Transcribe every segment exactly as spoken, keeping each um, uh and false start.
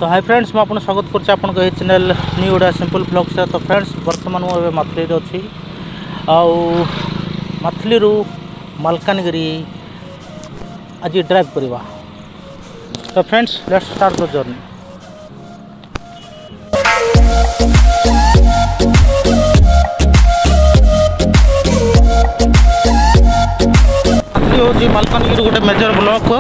तो hi friends मैं स्वागत कर channel new Odia simple vlogs. तो फ्रेंड्स बर्तमान मुझे माथली अच्छी माथली मालकानगिरी आज ड्राइव करवा। तो friends let's start the journey. Mathili हूँ मालकानगिरी गोटे मेजर ब्लॉक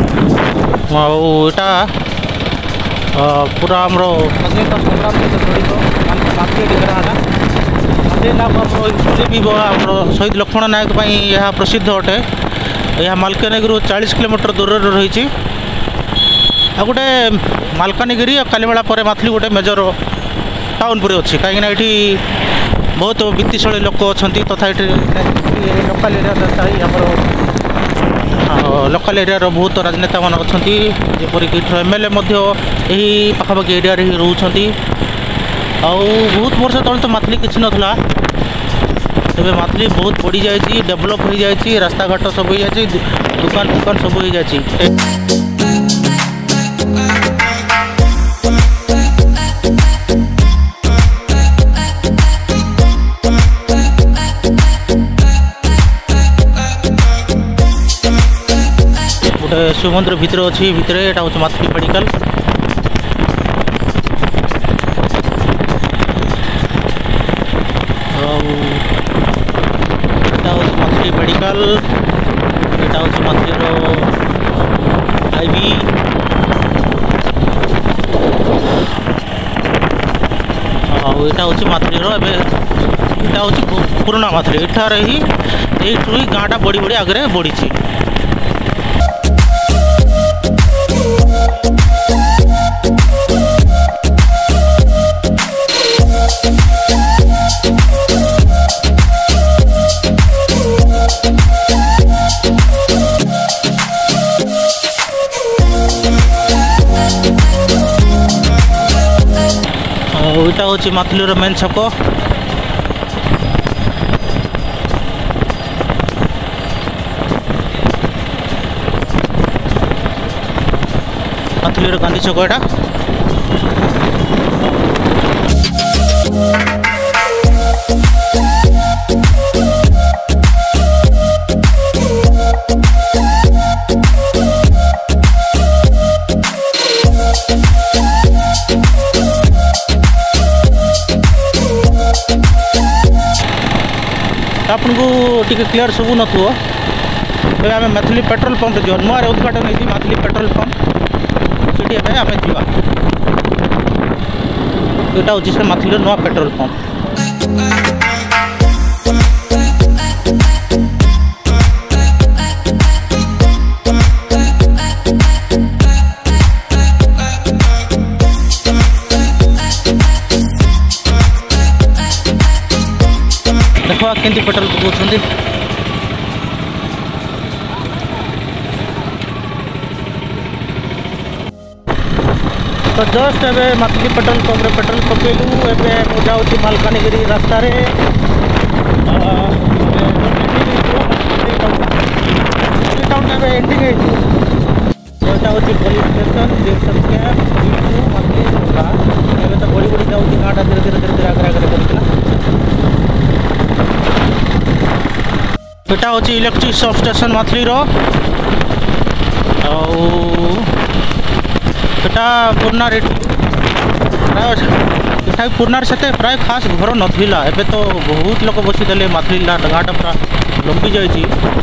आटा पूरा आम स्वाधीनता संग्राम सहित जड़ित माथली ढेंकाना माथली नाम आम शहीद लक्ष्मण नायक यह प्रसिद्ध अटे। यह मालकानगिरी चालीस किलोमीटर दूर रही आ गोटे मालकानगिरी और कालीमेला पर माथली गोटे मेजर टाउन पूरी अच्छी कहीं ये बहुत वित्तीशाली लोक अच्छा तथा लोकाल एरिया लोकाल एरिया बहुत राजनेता मान अच्छा जपरिक एम एल ए यही पाखापाखि एरिया ही रोच। बहुत वर्ष तले तो माथली किसी नाला तेज माथली बहुत बढ़ी जाए डेभलप हो जाए रास्ता घाट सब हो जाए दुकान दुकान सब हो जाए। गोटे शिव मंदिर भितर अच्छी भितर यहाँ हूँ माथली मेडिकल। यहाँ हूँ माथली मेडिकल यहाँ हूँ माथली आईवी यहाँ हूँ माथली यहाँ हूँ पुराना माथली एठार ही यही गाँटा बढ़ी बढ़ी आगे बढ़ी। यहाँ हूँ माथली मेन छक। माथली गांधी छक एटा आपन को टिके क्लियर सब न तो आम माथली पेट्रोल पंप जो नुआ उद्घाटन होती माथली पेट्रोल पंप सीटी आम जा यहाँ हूँ से माथली नुआ पेट्रोल पंप। देखो केंती पेट्रोल पकाउछन्ती तो जस्ट एबे माथली पेट्रोल पंप रे पेट्रोल पकेलु एबे मु जाउछि मालकानगिरी रास्ता रे टाउन एबे एंडिंग है। एटा होछि police station junction camp Mathili का एबे तो बड़ी बड़ी जाउछि गाड़ा धीरे धीरे धीरे आगे आगे करथिला। यहाँ हूँ इलेक्ट्रिक सब स्टेशन माथली पुरना प्राय पुरना से प्राय खास घर नाला एबे तो बहुत लोग बसीदे माथली गाँटा पूरा लंबी जाइए।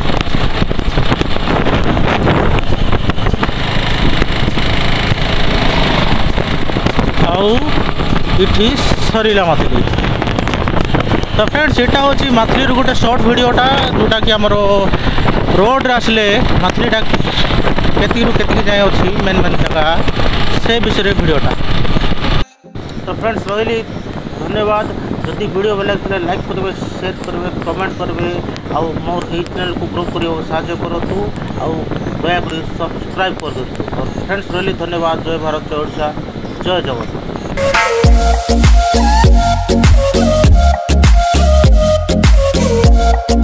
आठी सरला माथली। तो फ्रेंड्स यहाँ हूँ माथली गोटे शॉर्ट वीडियोटा जोटा कि आमर रोड आसले माथलीटा केती केती जाए अच्छी मेन मेन जगह से विषय वीडियोटा। तो फ्रेंड्स रही धन्यवाद। जदि वीडियो भल लगे लाइक करेंगे शेयर करेंगे कमेंट करेंगे आउ मोर ये चैनल को ग्रो करने साहाय्य करूँ आउ दया कर सब्सक्राइब कर दूँ। और फ्रेंड्स रही धन्यवाद। जय भारत जय ओडिशा जय जगन्नाथ।